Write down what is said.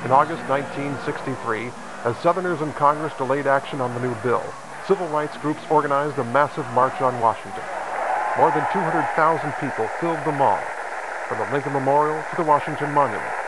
In August 1963, as Southerners in Congress delayed action on the new bill, civil rights groups organized a massive march on Washington. More than 200,000 people filled the mall, from the Lincoln Memorial to the Washington Monument.